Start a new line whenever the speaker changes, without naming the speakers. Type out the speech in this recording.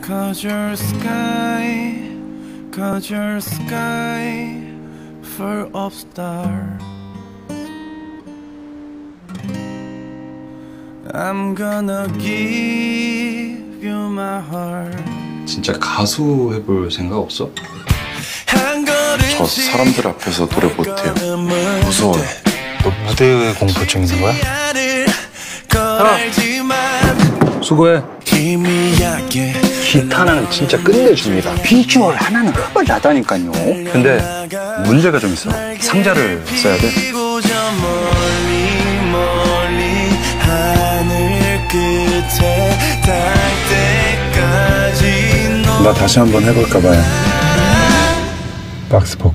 'Cause you're sky full of stars. I'm gonna give you my heart.
진짜 가수 해볼 생각 없어?
저 사람들 앞에서 노래 못해요. 무서워요.
너 무대 공포증 있는 거야? 수고해. 기타는 진짜 끝내줍니다. 비주얼 하나는 흠을 나다니까요. 근데 문제가 좀 있어. 상자를 써야 돼. 나 다시 한번 해볼까 봐요. 박스복.